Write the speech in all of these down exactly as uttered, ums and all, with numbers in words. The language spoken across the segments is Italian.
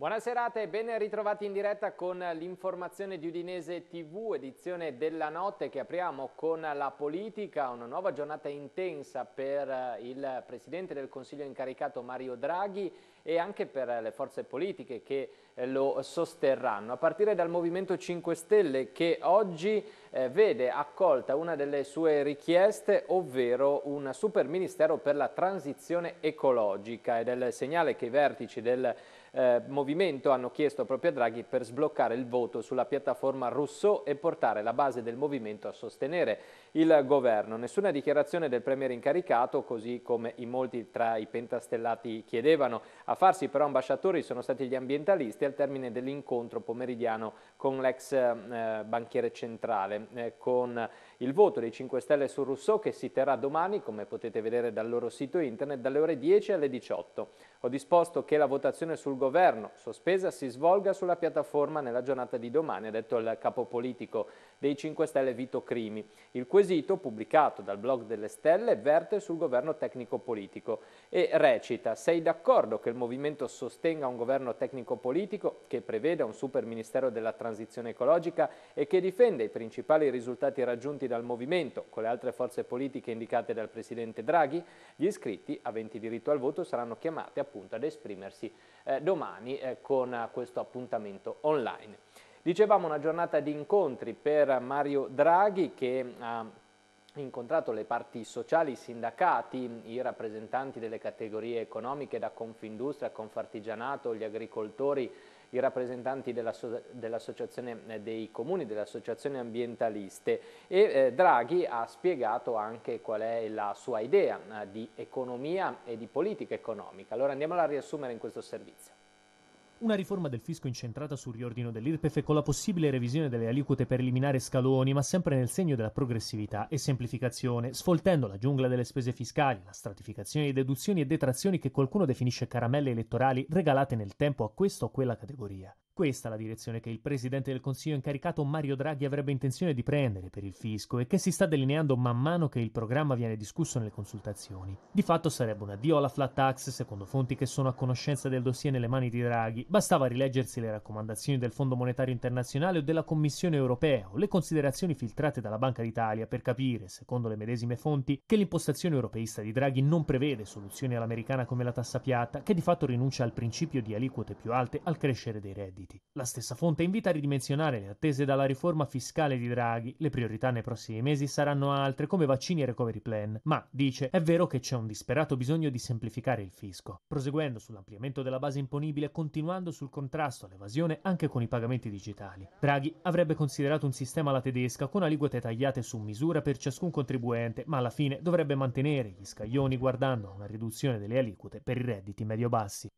Buona serata e ben ritrovati in diretta con l'informazione di Udinese tivù, edizione della notte che apriamo con la politica, una nuova giornata intensa per il Presidente del Consiglio incaricato Mario Draghi e anche per le forze politiche che lo sosterranno, a partire dal Movimento cinque Stelle che oggi eh, vede accolta una delle sue richieste, ovvero un super ministero per la transizione ecologica, ed è il segnale che i vertici del Eh, movimento hanno chiesto proprio a Draghi per sbloccare il voto sulla piattaforma Rousseau e portare la base del movimento a sostenere il governo. Nessuna dichiarazione del premier incaricato, così come in molti tra i pentastellati chiedevano. A farsi però ambasciatori sono stati gli ambientalisti al termine dell'incontro pomeridiano con l'ex eh, banchiere centrale, eh, con il voto dei cinque Stelle su Rousseau che si terrà domani, come potete vedere dal loro sito internet, dalle ore dieci alle diciotto. Ho disposto che la votazione sul governo sospesa si svolga sulla piattaforma nella giornata di domani, ha detto il capo politico dei cinque Stelle Vito Crimi. Il quesito, pubblicato dal blog delle Stelle, verte sul governo tecnico-politico e recita: sei d'accordo che il movimento sostenga un governo tecnico-politico che preveda un super ministero della transizione ecologica e che difenda i principali risultati raggiunti dal movimento con le altre forze politiche indicate dal Presidente Draghi? Gli iscritti aventi diritto al voto saranno chiamati appunto ad esprimersi eh, domani eh, con questo appuntamento online. Dicevamo una giornata di incontri per Mario Draghi che ha incontrato le parti sociali, i sindacati, i rappresentanti delle categorie economiche da Confindustria, Confartigianato, gli agricoltori, i rappresentanti dell'Associazione dei Comuni, delle associazioni ambientaliste e eh, Draghi ha spiegato anche qual è la sua idea eh, di economia e di politica economica. Allora andiamola a riassumere in questo servizio. Una riforma del fisco incentrata sul riordino dell'I R P E F con la possibile revisione delle aliquote per eliminare scaloni, ma sempre nel segno della progressività e semplificazione, sfoltendo la giungla delle spese fiscali, la stratificazione di deduzioni e detrazioni che qualcuno definisce caramelle elettorali regalate nel tempo a questa o quella categoria. Questa è la direzione che il Presidente del Consiglio incaricato Mario Draghi avrebbe intenzione di prendere per il fisco e che si sta delineando man mano che il programma viene discusso nelle consultazioni. Di fatto sarebbe un addio alla flat tax, secondo fonti che sono a conoscenza del dossier nelle mani di Draghi. Bastava rileggersi le raccomandazioni del Fondo Monetario Internazionale o della Commissione Europea o le considerazioni filtrate dalla Banca d'Italia per capire, secondo le medesime fonti, che l'impostazione europeista di Draghi non prevede soluzioni all'americana come la tassa piatta, che di fatto rinuncia al principio di aliquote più alte al crescere dei redditi. La stessa fonte invita a ridimensionare le attese dalla riforma fiscale di Draghi. Le priorità nei prossimi mesi saranno altre, come vaccini e recovery plan, ma, dice, è vero che c'è un disperato bisogno di semplificare il fisco, proseguendo sull'ampliamento della base imponibile e continuando sul contrasto all'evasione anche con i pagamenti digitali. Draghi avrebbe considerato un sistema alla tedesca con aliquote tagliate su misura per ciascun contribuente, ma alla fine dovrebbe mantenere gli scaglioni guardando a una riduzione delle aliquote per i redditi medio-bassi.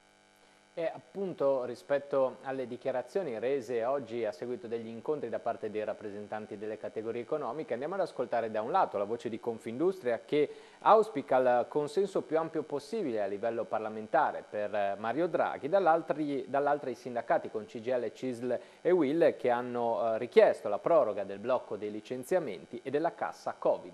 E appunto rispetto alle dichiarazioni rese oggi a seguito degli incontri da parte dei rappresentanti delle categorie economiche, andiamo ad ascoltare da un lato la voce di Confindustria che auspica il consenso più ampio possibile a livello parlamentare per Mario Draghi, dall'altro i sindacati con C G I L, C I S L e U I L che hanno richiesto la proroga del blocco dei licenziamenti e della cassa Covid.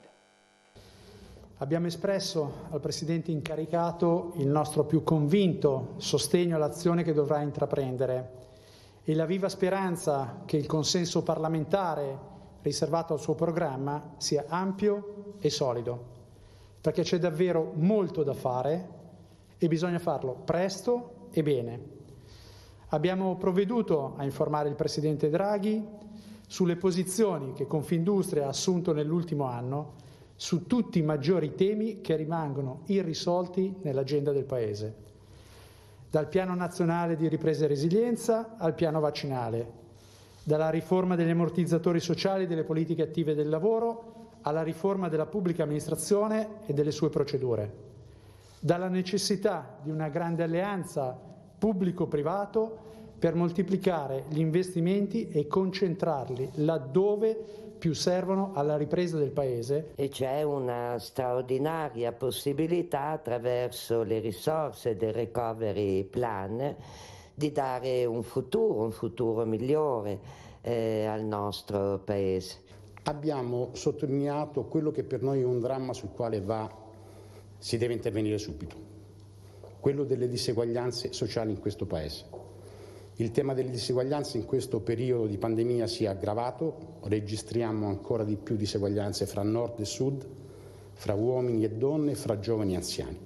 Abbiamo espresso al Presidente incaricato il nostro più convinto sostegno all'azione che dovrà intraprendere e la viva speranza che il consenso parlamentare riservato al suo programma sia ampio e solido, perché c'è davvero molto da fare e bisogna farlo presto e bene. Abbiamo provveduto a informare il Presidente Draghi sulle posizioni che Confindustria ha assunto nell'ultimo anno su tutti i maggiori temi che rimangono irrisolti nell'agenda del Paese, dal Piano Nazionale di Ripresa e Resilienza al piano vaccinale, dalla riforma degli ammortizzatori sociali e delle politiche attive del lavoro alla riforma della pubblica amministrazione e delle sue procedure, dalla necessità di una grande alleanza pubblico-privato per moltiplicare gli investimenti e concentrarli laddove più servono alla ripresa del Paese. E c'è una straordinaria possibilità attraverso le risorse del recovery plan di dare un futuro, un futuro migliore eh, al nostro Paese. Abbiamo sottolineato quello che per noi è un dramma sul quale va, si deve intervenire subito, quello delle diseguaglianze sociali in questo Paese. Il tema delle diseguaglianze in questo periodo di pandemia si è aggravato, registriamo ancora di più diseguaglianze fra nord e sud, fra uomini e donne, fra giovani e anziani.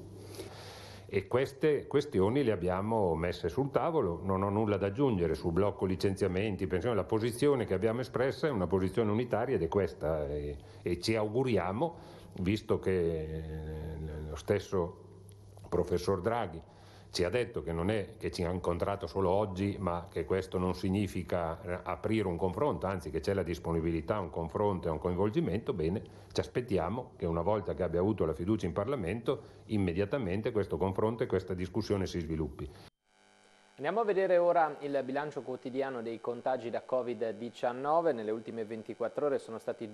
E queste questioni le abbiamo messe sul tavolo, non ho nulla da aggiungere sul blocco licenziamenti, pensione, la posizione che abbiamo espressa è una posizione unitaria ed è questa e, e ci auguriamo, visto che lo stesso professor Draghi ci ha detto che non è che ci ha incontrato solo oggi, ma che questo non significa aprire un confronto, anzi che c'è la disponibilità a un confronto e a un coinvolgimento, bene, ci aspettiamo che una volta che abbia avuto la fiducia in Parlamento, immediatamente questo confronto e questa discussione si sviluppi. Andiamo a vedere ora il bilancio quotidiano dei contagi da Covid diciannove. Nelle ultime ventiquattro ore sono stati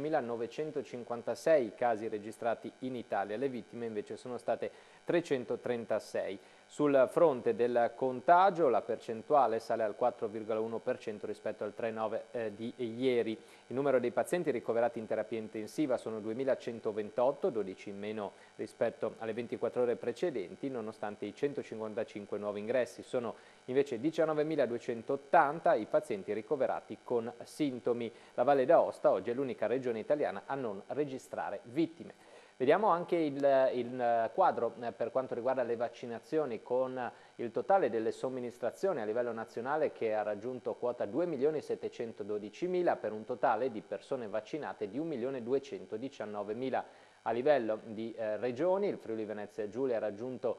dodicimilanovecentocinquantasei casi registrati in Italia, le vittime invece sono state trecentotrentasei. Sul fronte del contagio la percentuale sale al quattro virgola uno per cento rispetto al tre virgola nove per cento eh, di ieri. Il numero dei pazienti ricoverati in terapia intensiva sono duemilacentoventotto, dodici in meno rispetto alle ventiquattro ore precedenti, nonostante i centocinquantacinque nuovi ingressi. Sono invece diciannovemiladuecentottanta i pazienti ricoverati con sintomi. La Valle d'Aosta oggi è l'unica regione italiana a non registrare vittime. Vediamo anche il, il quadro per quanto riguarda le vaccinazioni, con il totale delle somministrazioni a livello nazionale che ha raggiunto quota due milioni settecentododicimila per un totale di persone vaccinate di un milione duecentodiciannovemila. A livello di eh, regioni, il Friuli Venezia Giulia ha raggiunto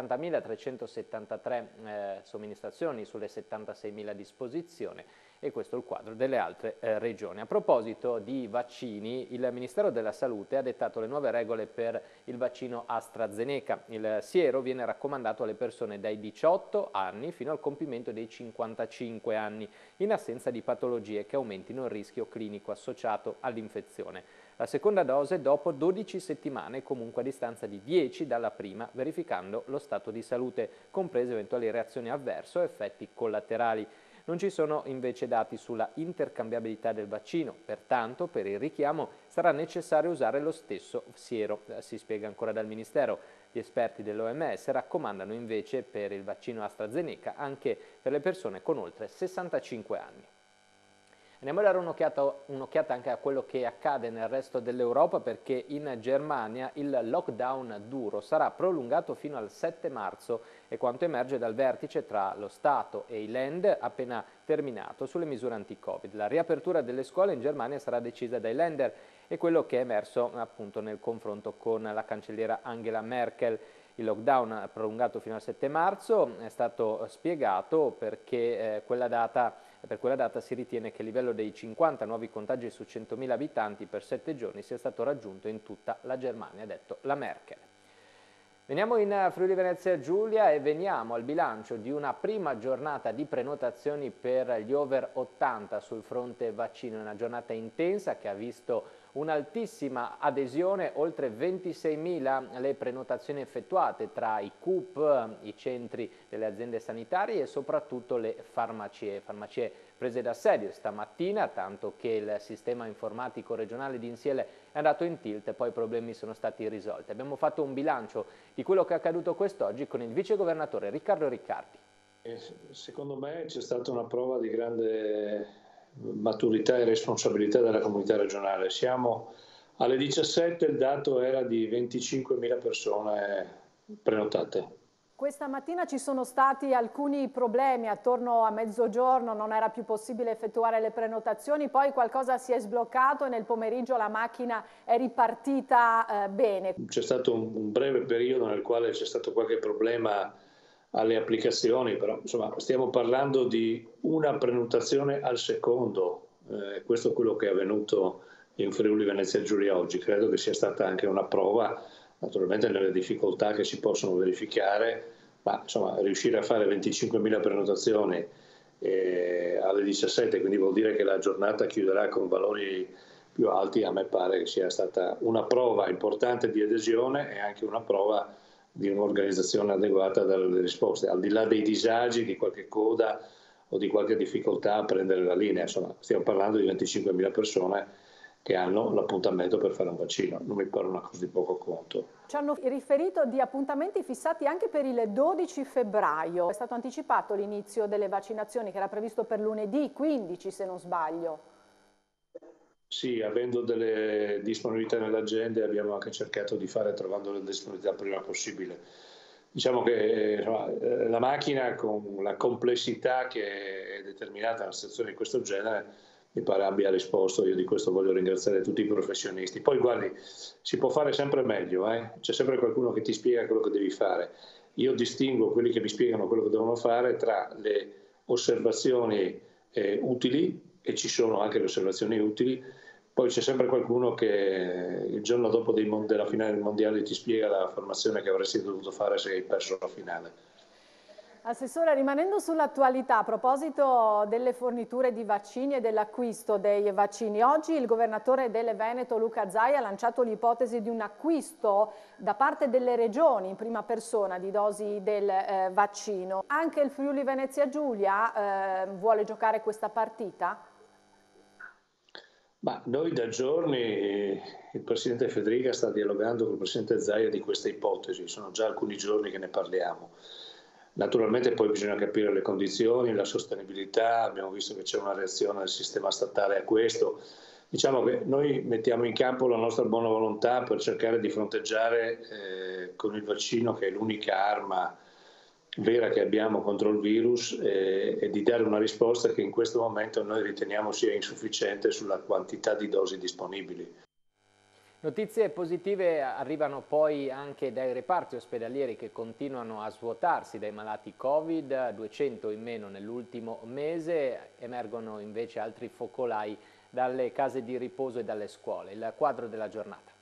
settantamilatrecentosettantatré eh, somministrazioni sulle settantaseimila a disposizione, e questo è il quadro delle altre eh, regioni. A proposito di vaccini, il Ministero della Salute ha dettato le nuove regole per il vaccino AstraZeneca. Il siero viene raccomandato alle persone dai diciotto anni fino al compimento dei cinquantacinque anni, in assenza di patologie che aumentino il rischio clinico associato all'infezione. La seconda dose dopo dodici settimane, comunque a distanza di dieci dalla prima, verificando lo stato di salute, comprese eventuali reazioni avverse o effetti collaterali. Non ci sono invece dati sulla intercambiabilità del vaccino, pertanto per il richiamo sarà necessario usare lo stesso siero, si spiega ancora dal Ministero. Gli esperti dell'O M S raccomandano invece per il vaccino AstraZeneca anche per le persone con oltre sessantacinque anni. Andiamo a dare un'occhiata, un'occhiata anche a quello che accade nel resto dell'Europa, perché in Germania il lockdown duro sarà prolungato fino al sette marzo, e quanto emerge dal vertice tra lo Stato e i Länder appena terminato sulle misure anti-Covid. La riapertura delle scuole in Germania sarà decisa dai Länder, e quello che è emerso appunto nel confronto con la cancelliera Angela Merkel. Il lockdown prolungato fino al sette marzo è stato spiegato perché eh, quella data, per quella data si ritiene che il livello dei cinquanta nuovi contagi su centomila abitanti per sette giorni sia stato raggiunto in tutta la Germania, ha detto la Merkel. Veniamo in Friuli Venezia Giulia e veniamo al bilancio di una prima giornata di prenotazioni per gli over ottanta sul fronte vaccino, una giornata intensa che ha visto un'altissima adesione, oltre ventiseimila le prenotazioni effettuate tra i C U P, i centri delle aziende sanitarie e soprattutto le farmacie, farmacie prese d'assedio stamattina, tanto che il sistema informatico regionale di Insiele è andato in tilt e poi i problemi sono stati risolti. Abbiamo fatto un bilancio di quello che è accaduto quest'oggi con il vice governatore Riccardo Riccardi. Secondo me c'è stata una prova di grande maturità e responsabilità della comunità regionale. Siamo alle diciassette, il dato era di venticinquemila persone prenotate. Questa mattina ci sono stati alcuni problemi, attorno a mezzogiorno non era più possibile effettuare le prenotazioni, poi qualcosa si è sbloccato e nel pomeriggio la macchina è ripartita eh, bene. C'è stato un, un breve periodo nel quale c'è stato qualche problema alle applicazioni, però insomma stiamo parlando di una prenotazione al secondo, eh, questo è quello che è avvenuto in Friuli Venezia Giulia oggi. Credo che sia stata anche una prova, naturalmente nelle difficoltà che si possono verificare, ma insomma riuscire a fare venticinquemila prenotazioni eh, alle diciassette, quindi vuol dire che la giornata chiuderà con valori più alti. A me pare che sia stata una prova importante di adesione e anche una prova di un'organizzazione adeguata dalle risposte, al di là dei disagi, di qualche coda o di qualche difficoltà a prendere la linea. Insomma, stiamo parlando di venticinquemila persone che hanno l'appuntamento per fare un vaccino. Non mi pare una cosa di poco conto. Ci hanno riferito di appuntamenti fissati anche per il dodici febbraio. È stato anticipato l'inizio delle vaccinazioni che era previsto per lunedì quindici, se non sbaglio. Sì, avendo delle disponibilità nell'agenda abbiamo anche cercato di fare trovando le disponibilità prima possibile. Diciamo che insomma, la macchina con la complessità che è determinata da una situazione di questo genere mi pare abbia risposto. Io di questo voglio ringraziare tutti i professionisti. Poi guardi, si può fare sempre meglio, eh? C'è sempre qualcuno che ti spiega quello che devi fare. Io distingo quelli che mi spiegano quello che devono fare tra le osservazioni eh, utili, e ci sono anche le osservazioni utili, poi c'è sempre qualcuno che il giorno dopo dei, della finale del mondiale ti spiega la formazione che avresti dovuto fare se hai perso la finale. Assessore, rimanendo sull'attualità, a proposito delle forniture di vaccini e dell'acquisto dei vaccini, oggi il governatore del Veneto Luca Zaia ha lanciato l'ipotesi di un acquisto da parte delle regioni in prima persona di dosi del eh, vaccino. Anche il Friuli Venezia Giulia eh, vuole giocare questa partita? Ma noi da giorni, il Presidente Federica sta dialogando con il Presidente Zaia di questa ipotesi, sono già alcuni giorni che ne parliamo. Naturalmente poi bisogna capire le condizioni, la sostenibilità, abbiamo visto che c'è una reazione del sistema statale a questo. Diciamo che noi mettiamo in campo la nostra buona volontà per cercare di fronteggiare eh, con il vaccino, che è l'unica arma vera che abbiamo contro il virus, eh, e di dare una risposta che in questo momento noi riteniamo sia insufficiente sulla quantità di dosi disponibili. Notizie positive arrivano poi anche dai reparti ospedalieri che continuano a svuotarsi dai malati Covid, duecento in meno nell'ultimo mese, emergono invece altri focolai dalle case di riposo e dalle scuole. Il quadro della giornata.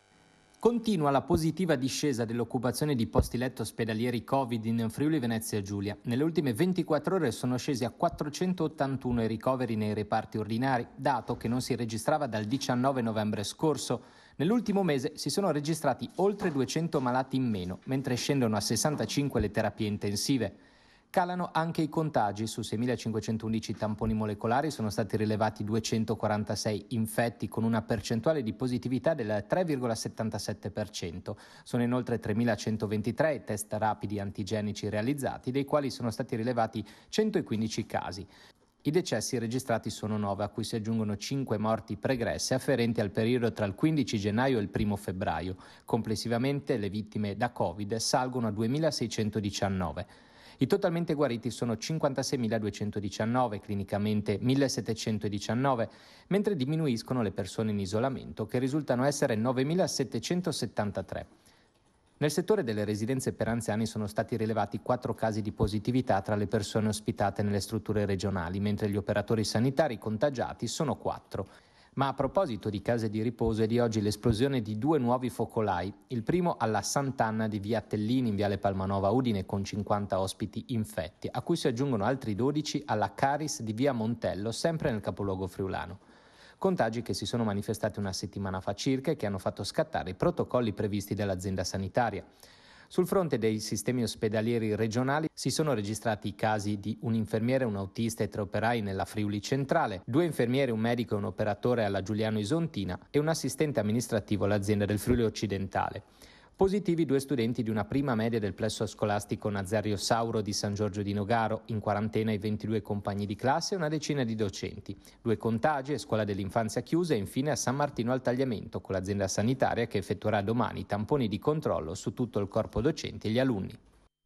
Continua la positiva discesa dell'occupazione di posti letto ospedalieri Covid in Friuli Venezia Giulia. Nelle ultime ventiquattro ore sono scesi a quattrocentottantuno i ricoveri nei reparti ordinari, dato che non si registrava dal diciannove novembre scorso. Nell'ultimo mese si sono registrati oltre duecento malati in meno, mentre scendono a sessantacinque le terapie intensive. Calano anche i contagi, su seimilacinquecentoundici tamponi molecolari sono stati rilevati duecentoquarantasei infetti con una percentuale di positività del tre virgola settantasette per cento. Sono inoltre tremilacentoventitré i test rapidi antigenici realizzati, dei quali sono stati rilevati centoquindici casi. I decessi registrati sono nove, a cui si aggiungono cinque morti pregresse afferenti al periodo tra il quindici gennaio e il primo febbraio. Complessivamente le vittime da Covid salgono a duemilaseicentodiciannove. I totalmente guariti sono cinquantaseimiladuecentodiciannove, clinicamente millesettecentodiciannove, mentre diminuiscono le persone in isolamento, che risultano essere novemilasettecentosettantatré. Nel settore delle residenze per anziani sono stati rilevati quattro casi di positività tra le persone ospitate nelle strutture regionali, mentre gli operatori sanitari contagiati sono quattro. Ma a proposito di case di riposo è di oggi l'esplosione di due nuovi focolai, il primo alla Sant'Anna di via Tellini in viale Palmanova Udine con cinquanta ospiti infetti, a cui si aggiungono altri dodici alla Caris di via Montello, sempre nel capoluogo friulano. Contagi che si sono manifestati una settimana fa circa e che hanno fatto scattare i protocolli previsti dall'azienda sanitaria. Sul fronte dei sistemi ospedalieri regionali si sono registrati i casi di un infermiere, un autista e tre operai nella Friuli Centrale, due infermieri, un medico e un operatore alla Giuliano Isontina e un assistente amministrativo all'azienda del Friuli Occidentale. Positivi due studenti di una prima media del plesso scolastico Nazario Sauro di San Giorgio di Nogaro, in quarantena i ventidue compagni di classe e una decina di docenti. Due contagi, scuola dell'infanzia chiusa e infine a San Martino al Tagliamento con l'azienda sanitaria che effettuerà domani tamponi di controllo su tutto il corpo docenti e gli alunni.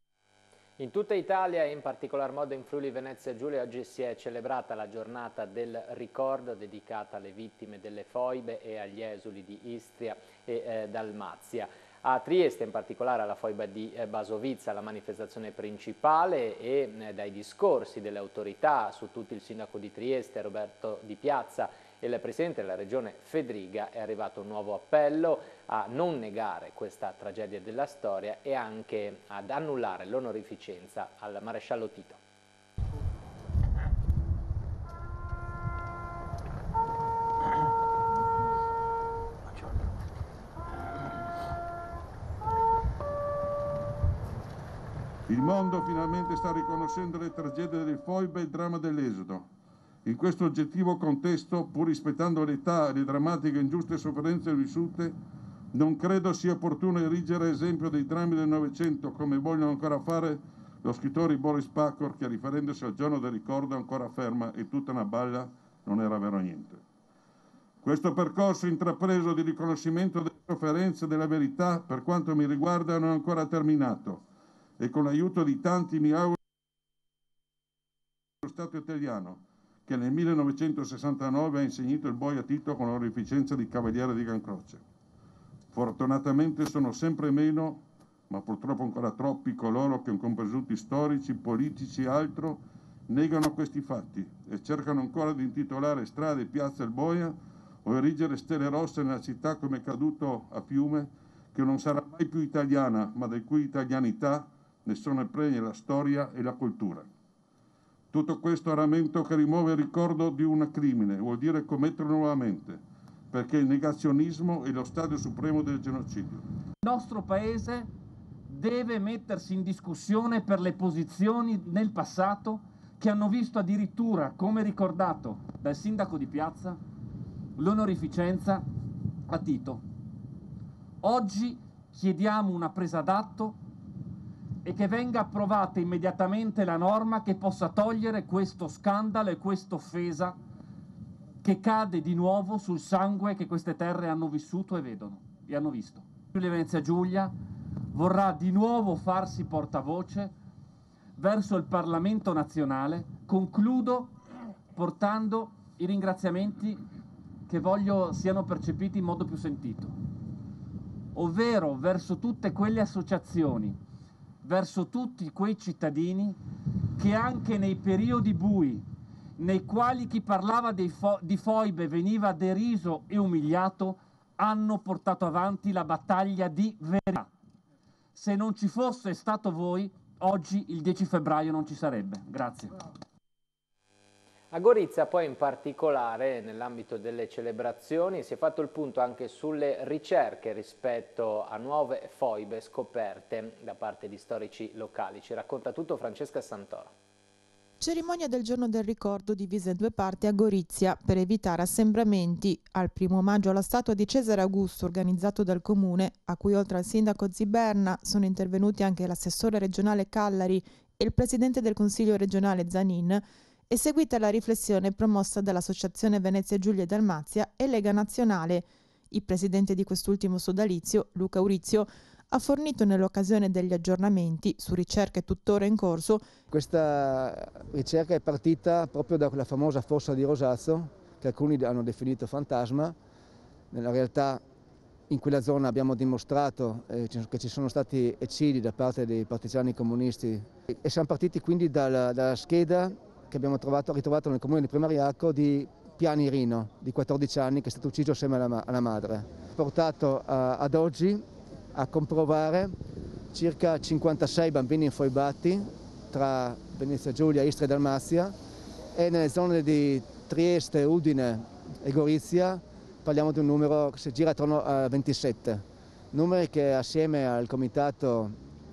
In tutta Italia e in particolar modo in Friuli Venezia Giulia oggi si è celebrata la giornata del ricordo dedicata alle vittime delle foibe e agli esuli di Istria e eh, Dalmazia. A Trieste, in particolare alla foiba di eh, Basovizza, la manifestazione principale e eh, dai discorsi delle autorità, su tutti il sindaco di Trieste Roberto Di Piazza e il presidente della regione Fedriga, è arrivato un nuovo appello a non negare questa tragedia della storia e anche ad annullare l'onorificenza al maresciallo Tito. Il mondo finalmente sta riconoscendo le tragedie delle foibe e il dramma dell'esodo. In questo oggettivo contesto, pur rispettando l'età e le drammatiche e ingiuste sofferenze vissute, non credo sia opportuno erigere esempio dei drammi del Novecento, come vogliono ancora fare lo scrittore Boris Pacor, che riferendosi al giorno del ricordo ancora afferma «è tutta una balla, non era vero niente». Questo percorso intrapreso di riconoscimento delle sofferenze e della verità, per quanto mi riguarda, non è ancora terminato e con l'aiuto di tanti mi auguro lo Stato italiano, che nel millenovecentosessantanove ha insignito il boia a Tito con l'onorificenza di Cavaliere di Gran Croce. Fortunatamente sono sempre meno, ma purtroppo ancora troppi, coloro che con presunti storici, politici e altro negano questi fatti e cercano ancora di intitolare strade e piazze al boia o erigere stelle rosse nella città come è accaduto a Fiume, che non sarà mai più italiana, ma di cui italianità ne sono impregni la storia e la cultura. Tutto questo a rammento che rimuove il ricordo di un crimine, vuol dire commetterlo nuovamente, perché il negazionismo è lo stadio supremo del genocidio. Il nostro Paese deve mettersi in discussione per le posizioni nel passato che hanno visto addirittura, come ricordato dal sindaco di Piazza, l'onorificenza a Tito. Oggi chiediamo una presa d'atto e che venga approvata immediatamente la norma che possa togliere questo scandalo e questa offesa che cade di nuovo sul sangue che queste terre hanno vissuto e vedono, e hanno visto. Friuli Venezia Giulia vorrà di nuovo farsi portavoce verso il Parlamento nazionale. Concludo portando i ringraziamenti che voglio siano percepiti in modo più sentito, ovvero verso tutte quelle associazioni, verso tutti quei cittadini che anche nei periodi bui, nei quali chi parlava dei fo- di foibe veniva deriso e umiliato, hanno portato avanti la battaglia di verità. Se non ci fosse stato voi, oggi il dieci febbraio non ci sarebbe. Grazie. A Gorizia poi in particolare nell'ambito delle celebrazioni si è fatto il punto anche sulle ricerche rispetto a nuove foibe scoperte da parte di storici locali. Ci racconta tutto Francesca Santoro. Cerimonia del giorno del ricordo divisa in due parti a Gorizia per evitare assembramenti. Al primo omaggio alla statua di Cesare Augusto organizzato dal comune, a cui oltre al sindaco Ziberna sono intervenuti anche l'assessore regionale Callari e il presidente del consiglio regionale Zanin, è seguita la riflessione promossa dall'Associazione Venezia Giulia e Dalmazia e Lega Nazionale. Il presidente di quest'ultimo sodalizio, Luca Urizio, ha fornito nell'occasione degli aggiornamenti su ricerche tuttora in corso. Questa ricerca è partita proprio da quella famosa fossa di Rosazzo, che alcuni hanno definito fantasma. Nella realtà in quella zona abbiamo dimostrato eh, che ci sono stati eccidi da parte dei partigiani comunisti e siamo partiti quindi dalla, dalla scheda che abbiamo trovato, ritrovato nel comune di Primariaco di Piani Rino, di quattordici anni, che è stato ucciso assieme alla, alla madre. Portato a, ad oggi a comprovare circa cinquantasei bambini infoibati tra Venezia Giulia, Istria e Dalmazia, e nelle zone di Trieste, Udine e Gorizia parliamo di un numero che si gira attorno a ventisette. Numeri che assieme al comitato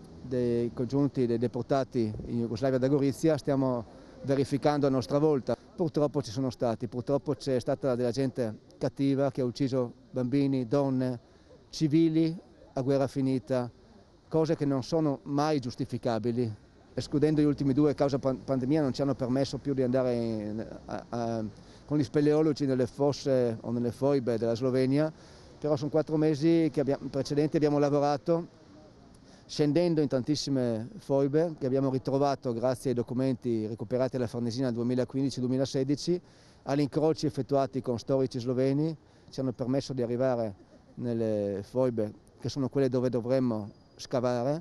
dei congiunti dei deportati in Jugoslavia da Gorizia stiamo verificando a nostra volta. Purtroppo ci sono stati, purtroppo c'è stata della gente cattiva che ha ucciso bambini, donne, civili a guerra finita, cose che non sono mai giustificabili. Escludendo gli ultimi due causa pandemia non ci hanno permesso più di andare in, a, a, con gli speleologi nelle fosse o nelle foibe della Slovenia, però sono quattro mesi che abbiamo, precedenti abbiamo lavorato scendendo in tantissime foibe che abbiamo ritrovato grazie ai documenti recuperati alla Farnesina nel duemilaquindici duemilasedici, agli incroci effettuati con storici sloveni, ci hanno permesso di arrivare nelle foibe che sono quelle dove dovremmo scavare,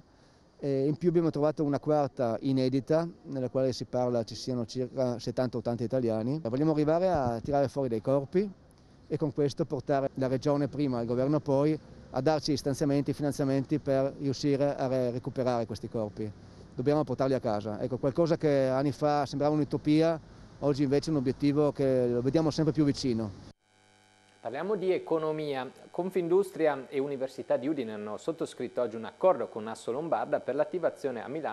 e in più abbiamo trovato una quarta inedita nella quale si parla ci siano circa settanta ottanta italiani. Vogliamo arrivare a tirare fuori dei corpi e con questo portare la regione prima, il governo poi, a darci stanziamenti, finanziamenti per riuscire a recuperare questi corpi. Dobbiamo portarli a casa. Ecco, qualcosa che anni fa sembrava un'utopia, oggi invece è un obiettivo che lo vediamo sempre più vicino. Parliamo di economia. Confindustria e Università di Udine hanno sottoscritto oggi un accordo con Assolombarda per l'attivazione a Milano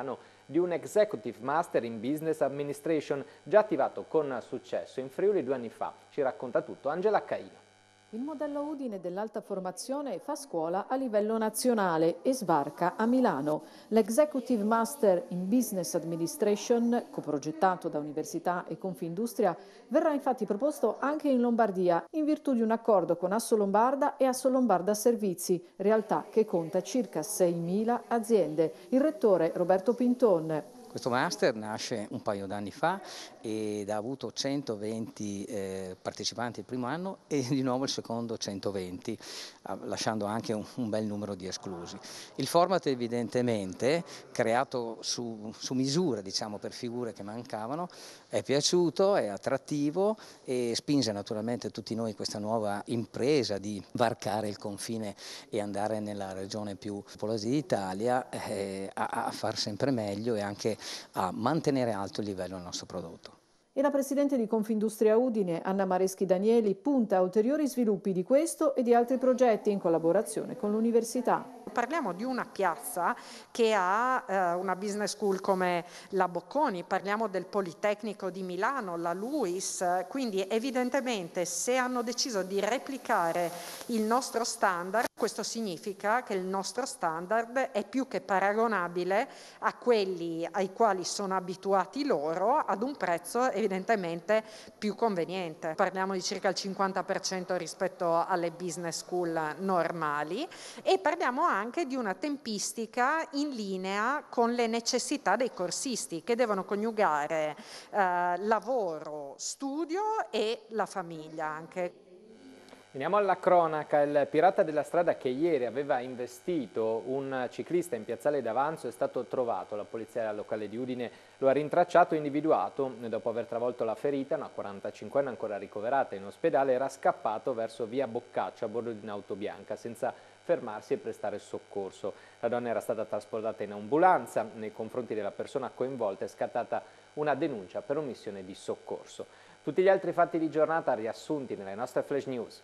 di un Executive Master in Business Administration già attivato con successo in Friuli due anni fa. Ci racconta tutto Angela Caino. Il modello Udine dell'alta formazione fa scuola a livello nazionale e sbarca a Milano. L'Executive Master in Business Administration, coprogettato da Università e Confindustria, verrà infatti proposto anche in Lombardia, in virtù di un accordo con Assolombarda e Assolombarda Servizi, realtà che conta circa seimila aziende. Il rettore Roberto Pinton. Questo master nasce un paio d'anni fa ed ha avuto centoventi eh, partecipanti il primo anno e di nuovo il secondo centoventi, lasciando anche un, un bel numero di esclusi. Il format evidentemente, creato su, su misura, diciamo, per figure che mancavano, è piaciuto, è attrattivo e spinge naturalmente tutti noi questa nuova impresa di varcare il confine e andare nella regione più popolosa d'Italia eh, a, a far sempre meglio e anche a mantenere alto il livello del nostro prodotto. E la Presidente di Confindustria Udine, Anna Mareschi Danieli, punta a ulteriori sviluppi di questo e di altri progetti in collaborazione con l'Università. Parliamo di una piazza che ha eh, una business school come la Bocconi, parliamo del Politecnico di Milano, la LUIS, quindi evidentemente se hanno deciso di replicare il nostro standard, questo significa che il nostro standard è più che paragonabile a quelli ai quali sono abituati loro ad un prezzo evidentemente più conveniente. Parliamo di circa il cinquanta per cento rispetto alle business school normali e parliamo anche anche di una tempistica in linea con le necessità dei corsisti che devono coniugare eh, lavoro, studio e la famiglia anche. Veniamo alla cronaca. Il pirata della strada che ieri aveva investito un ciclista in piazzale d'Avanzo è stato trovato. La polizia locale di Udine lo ha rintracciato e individuato. Dopo aver travolto la ferita, una quarantacinquenne ancora ricoverata in ospedale, era scappato verso via Boccaccio a bordo di un'auto bianca senza fermarsi e prestare soccorso. La donna era stata trasportata in ambulanza. Nei confronti della persona coinvolta è scattata una denuncia per omissione di soccorso. Tutti gli altri fatti di giornata riassunti nelle nostre flash news.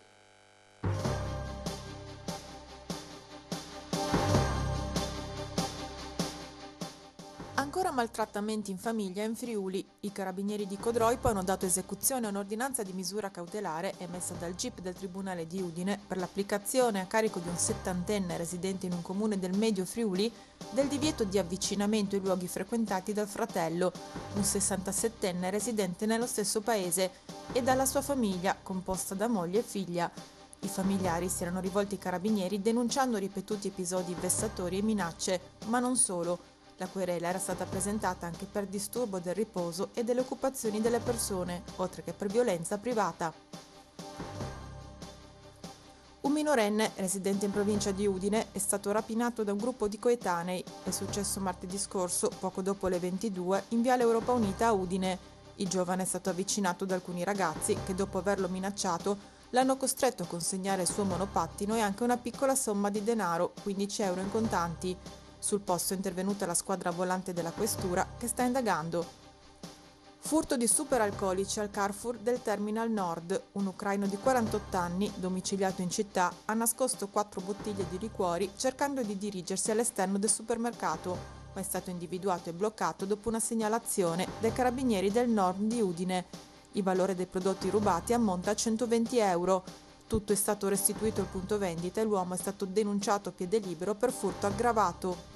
Ancora maltrattamenti in famiglia in Friuli. I carabinieri di Codroipo hanno dato esecuzione a un'ordinanza di misura cautelare emessa dal G I P del Tribunale di Udine per l'applicazione a carico di un settantenne residente in un comune del Medio Friuli del divieto di avvicinamento ai luoghi frequentati dal fratello, un sessantasettenne residente nello stesso paese, e dalla sua famiglia, composta da moglie e figlia. I familiari si erano rivolti ai carabinieri denunciando ripetuti episodi vessatori e minacce, ma non solo. La querela era stata presentata anche per disturbo del riposo e delle occupazioni delle persone, oltre che per violenza privata. Un minorenne, residente in provincia di Udine, è stato rapinato da un gruppo di coetanei. È successo martedì scorso, poco dopo le ventidue, in Viale Europa Unita a Udine. Il giovane è stato avvicinato da alcuni ragazzi che, dopo averlo minacciato, l'hanno costretto a consegnare il suo monopattino e anche una piccola somma di denaro, quindici euro in contanti. Sul posto è intervenuta la squadra volante della questura che sta indagando. Furto di superalcolici al Carrefour del Terminal Nord. Un ucraino di quarantotto anni, domiciliato in città, ha nascosto quattro bottiglie di liquori cercando di dirigersi all'esterno del supermercato, ma è stato individuato e bloccato dopo una segnalazione dai carabinieri del Nord di Udine. Il valore dei prodotti rubati ammonta a centoventi euro. Tutto è stato restituito al punto vendita e l'uomo è stato denunciato a piede libero per furto aggravato.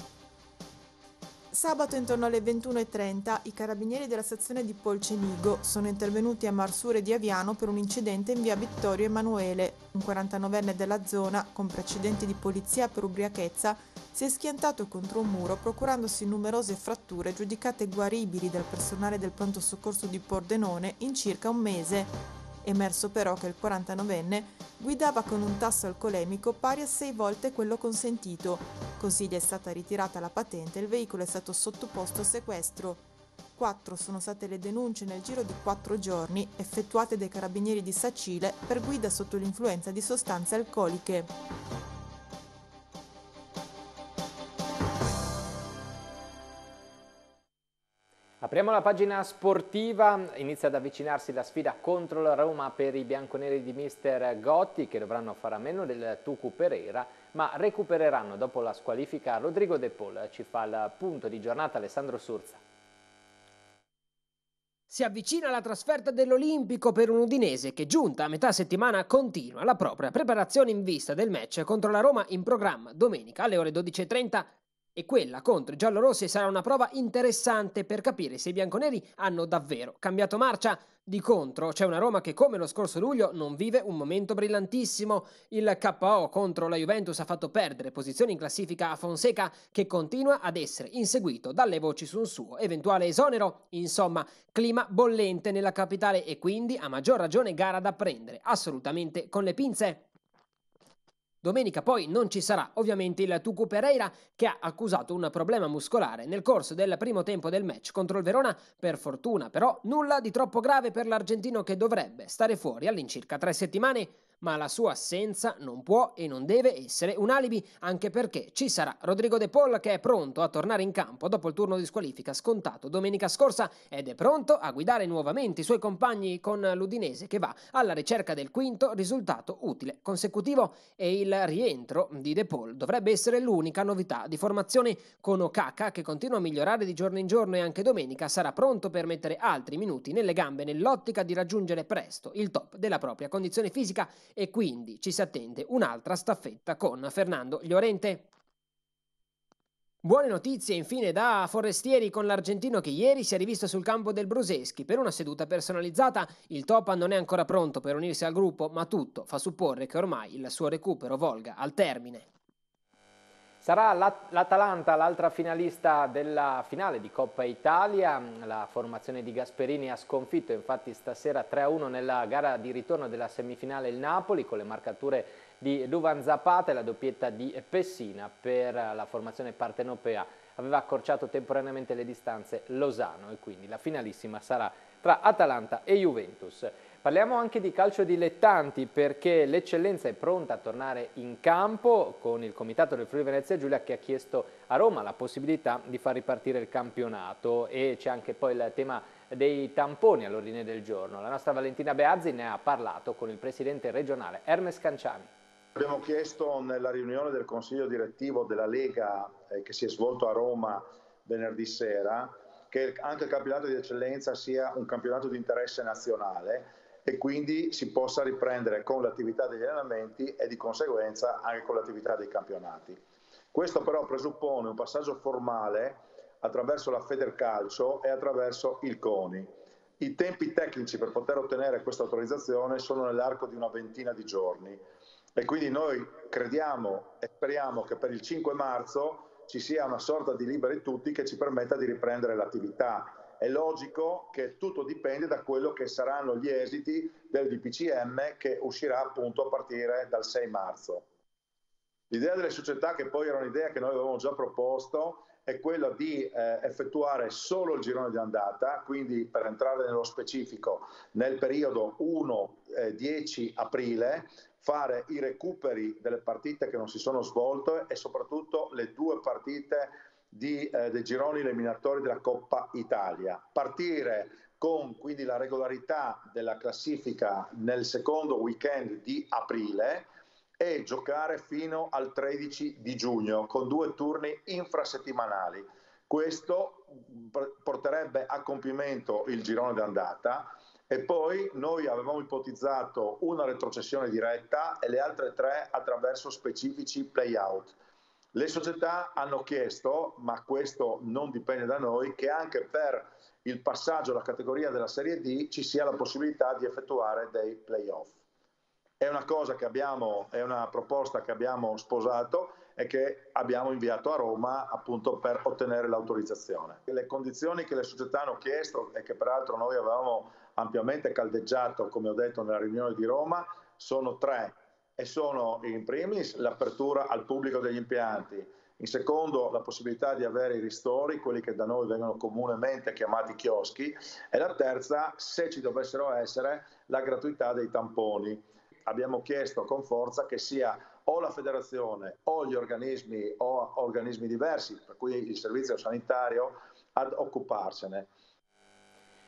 Sabato intorno alle ventuno e trenta i carabinieri della sezione di Polcenigo sono intervenuti a Marsure di Aviano per un incidente in via Vittorio Emanuele. Un quarantanovenne della zona, con precedenti di polizia per ubriachezza, si è schiantato contro un muro procurandosi numerose fratture giudicate guaribili dal personale del pronto soccorso di Pordenone in circa un mese. Emerso però che il quarantanovenne guidava con un tasso alcolemico pari a sei volte quello consentito. Così gli è stata ritirata la patente e il veicolo è stato sottoposto a sequestro. Quattro sono state le denunce nel giro di quattro giorni effettuate dai carabinieri di Sacile per guida sotto l'influenza di sostanze alcoliche. A Apriamo la pagina sportiva, inizia ad avvicinarsi la sfida contro la Roma per i bianconeri di mister Gotti, che dovranno fare a meno del Tucu Pereira, ma recupereranno dopo la squalifica Rodrigo De Paul. Ci fa il punto di giornata Alessandro Surza. Si avvicina la trasferta dell'Olimpico per un Udinese che, giunta a metà settimana, continua la propria preparazione in vista del match contro la Roma in programma domenica alle ore dodici e trenta. E quella contro i giallorossi sarà una prova interessante per capire se i bianconeri hanno davvero cambiato marcia. Di contro c'è una Roma che, come lo scorso luglio, non vive un momento brillantissimo. Il K O contro la Juventus ha fatto perdere posizioni in classifica a Fonseca, che continua ad essere inseguito dalle voci su un suo eventuale esonero. Insomma, clima bollente nella capitale e quindi a maggior ragione gara da prendere assolutamente con le pinze. Domenica poi non ci sarà ovviamente il Tucu Pereira, che ha accusato un problema muscolare nel corso del primo tempo del match contro il Verona. Per fortuna però nulla di troppo grave per l'argentino, che dovrebbe stare fuori all'incirca tre settimane. Ma la sua assenza non può e non deve essere un alibi, anche perché ci sarà Rodrigo De Paul, che è pronto a tornare in campo dopo il turno di squalifica scontato domenica scorsa ed è pronto a guidare nuovamente i suoi compagni con l'Udinese, che va alla ricerca del quinto risultato utile consecutivo. E il rientro di De Paul dovrebbe essere l'unica novità di formazione, con Okaka che continua a migliorare di giorno in giorno e anche domenica sarà pronto per mettere altri minuti nelle gambe nell'ottica di raggiungere presto il top della propria condizione fisica. E quindi ci si attende un'altra staffetta con Fernando Llorente. Buone notizie infine da Forestieri con l'argentino, che ieri si è rivisto sul campo del Bruseschi per una seduta personalizzata. Il Topa non è ancora pronto per unirsi al gruppo, ma tutto fa supporre che ormai il suo recupero volga al termine. Sarà l'Atalanta l'altra finalista della finale di Coppa Italia. La formazione di Gasperini ha sconfitto infatti stasera tre a uno nella gara di ritorno della semifinale il Napoli, con le marcature di Duvan Zapata e la doppietta di Pessina. Per la formazione partenopea aveva accorciato temporaneamente le distanze Lozano, e quindi la finalissima sarà tra Atalanta e Juventus. Parliamo anche di calcio dilettanti, perché l'Eccellenza è pronta a tornare in campo con il Comitato del Friuli Venezia Giulia, che ha chiesto a Roma la possibilità di far ripartire il campionato. E c'è anche poi il tema dei tamponi all'ordine del giorno. La nostra Valentina Beazzi ne ha parlato con il presidente regionale Hermes Canciani. Abbiamo chiesto nella riunione del Consiglio direttivo della Lega eh, che si è svolto a Roma venerdì sera, che anche il campionato di eccellenza sia un campionato di interesse nazionale e quindi si possa riprendere con l'attività degli allenamenti e di conseguenza anche con l'attività dei campionati. Questo però presuppone un passaggio formale attraverso la Federcalcio e attraverso il CONI. I tempi tecnici per poter ottenere questa autorizzazione sono nell'arco di una ventina di giorni e quindi noi crediamo e speriamo che per il cinque marzo ci sia una sorta di liberi tutti che ci permetta di riprendere l'attività. È logico che tutto dipende da quello che saranno gli esiti del D P C M, che uscirà appunto a partire dal sei marzo. L'idea delle società, che poi era un'idea che noi avevamo già proposto, è quella di eh, effettuare solo il girone di andata, quindi per entrare nello specifico nel periodo primo dieci aprile, fare i recuperi delle partite che non si sono svolte e soprattutto le due partite di, eh, dei gironi eliminatori della Coppa Italia. Partire con quindi la regolarità della classifica nel secondo weekend di aprile e giocare fino al tredici di giugno con due turni infrasettimanali. Questo porterebbe a compimento il girone d'andata e poi noi avevamo ipotizzato una retrocessione diretta e le altre tre attraverso specifici play-out. Le società hanno chiesto, ma questo non dipende da noi, che anche per il passaggio alla categoria della Serie D ci sia la possibilità di effettuare dei play-off. È una cosa che abbiamo, è una proposta che abbiamo sposato e che abbiamo inviato a Roma appunto per ottenere l'autorizzazione. Le condizioni che le società hanno chiesto e che peraltro noi avevamo ampiamente caldeggiato, come ho detto nella riunione di Roma, sono tre e sono in primis l'apertura al pubblico degli impianti, in secondo la possibilità di avere i ristori, quelli che da noi vengono comunemente chiamati chioschi, e la terza, se ci dovessero essere, la gratuità dei tamponi. Abbiamo chiesto con forza che sia o la federazione o gli organismi o organismi diversi, per cui il servizio sanitario, ad occuparsene.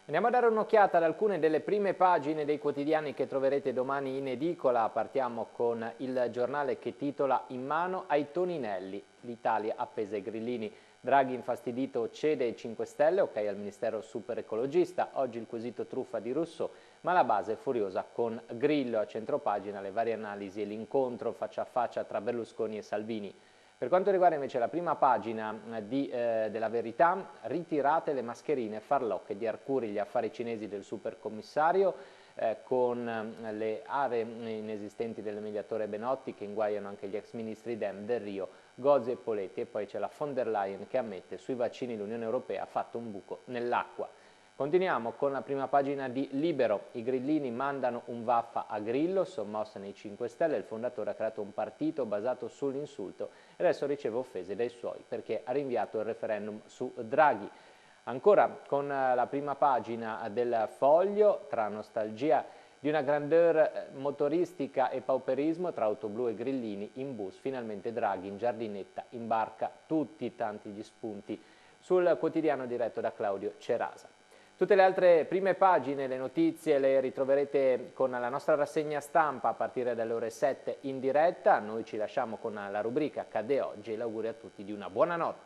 Andiamo a dare un'occhiata ad alcune delle prime pagine dei quotidiani che troverete domani in edicola. Partiamo con il giornale che titola "In mano ai Toninelli, l'Italia appesa ai grillini". Draghi infastidito cede ai cinque Stelle, ok al Ministero super ecologista. Oggi il quesito truffa di Rousseau, ma la base è furiosa con Grillo. A centropagina le varie analisi e l'incontro faccia a faccia tra Berlusconi e Salvini. Per quanto riguarda invece la prima pagina di, eh, della Verità, ritirate le mascherine, farlocche di Arcuri, gli affari cinesi del supercommissario, eh, con eh, le aree inesistenti del mediatore Benotti che inguaiano anche gli ex ministri Dem, Del Rio, Gozi e Poletti, e poi c'è la von der Leyen che ammette sui vaccini l'Unione Europea ha fatto un buco nell'acqua. Continuiamo con la prima pagina di Libero. I grillini mandano un vaffa a Grillo, sommossa nei cinque Stelle. Il fondatore ha creato un partito basato sull'insulto e adesso riceve offese dai suoi perché ha rinviato il referendum su Draghi. Ancora con la prima pagina del Foglio, tra nostalgia di una grandeur motoristica e pauperismo, tra Autoblu e grillini in bus, finalmente Draghi in giardinetta, in barca, tutti tanti gli spunti sul quotidiano diretto da Claudio Cerasa. Tutte le altre prime pagine, le notizie le ritroverete con la nostra rassegna stampa a partire dalle ore sette in diretta. Noi ci lasciamo con la rubrica Accade Oggi e l'augurio a tutti di una buona notte.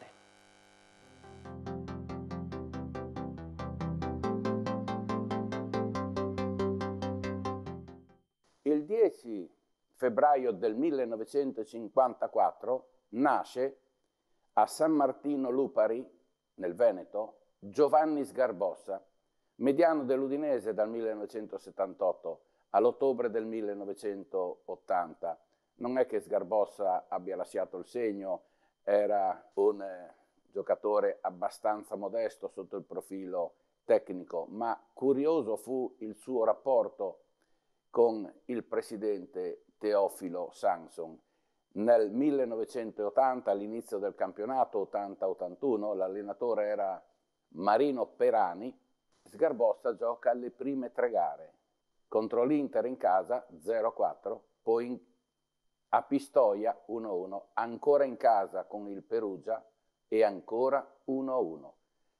Il dieci febbraio del millenovecentocinquantaquattro nasce a San Martino Lupari, nel Veneto, Giovanni Sgarbossa, mediano dell'Udinese dal millenovecentosettantotto all'ottobre del millenovecentottanta. Non è che Sgarbossa abbia lasciato il segno, era un eh, giocatore abbastanza modesto sotto il profilo tecnico, ma curioso fu il suo rapporto con il presidente Teofilo Samson. Nel millenovecentottanta, all'inizio del campionato ottanta ottantuno, l'allenatore era Marino Perani. Sgarbossa gioca le prime tre gare contro l'Inter in casa zero a quattro, poi in, a Pistoia uno a uno, ancora in casa con il Perugia e ancora uno a uno.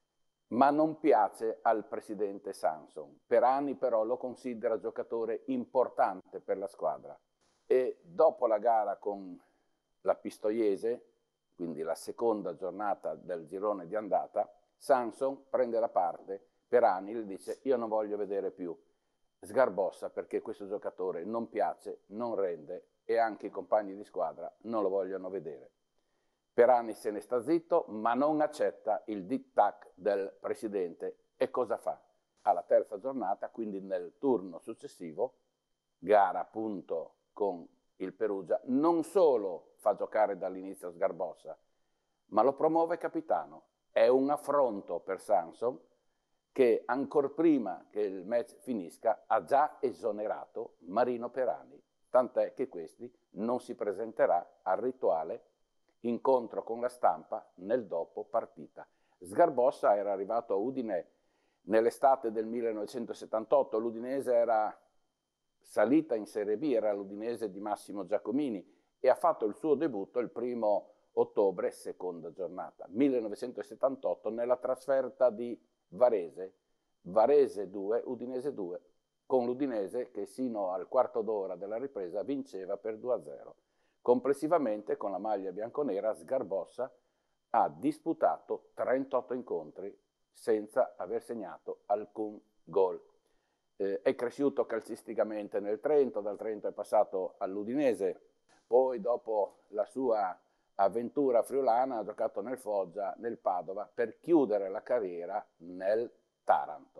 Ma non piace al presidente Samson. Perani però lo considera giocatore importante per la squadra e dopo la gara con la Pistoiese, quindi la seconda giornata del girone di andata, Samson prende la parte, Perani gli dice: io non voglio vedere più Sgarbossa perché questo giocatore non piace, non rende e anche i compagni di squadra non lo vogliono vedere. Perani se ne sta zitto, ma non accetta il diktat del presidente e cosa fa? Alla terza giornata, quindi nel turno successivo, gara appunto con il Perugia, non solo fa giocare dall'inizio Sgarbossa, ma lo promuove capitano. È un affronto per Samson che ancor prima che il match finisca ha già esonerato Marino Perani, tant'è che questi non si presenterà al rituale incontro con la stampa nel dopo partita. Sgarbossa era arrivato a Udine nell'estate del millenovecentosettantotto, l'Udinese era salita in Serie B, era l'Udinese di Massimo Giacomini e ha fatto il suo debutto il primo ottobre, seconda giornata, millenovecentosettantotto, nella trasferta di Varese, Varese due, Udinese due, con l'Udinese che sino al quarto d'ora della ripresa vinceva per due a zero. Complessivamente, con la maglia bianconera, Sgarbossa ha disputato trentotto incontri senza aver segnato alcun gol. Eh, è cresciuto calcisticamente nel Trento, dal Trento è passato all'Udinese, poi dopo la sua avventura friulana ha giocato nel Foggia, nel Padova, per chiudere la carriera nel Taranto.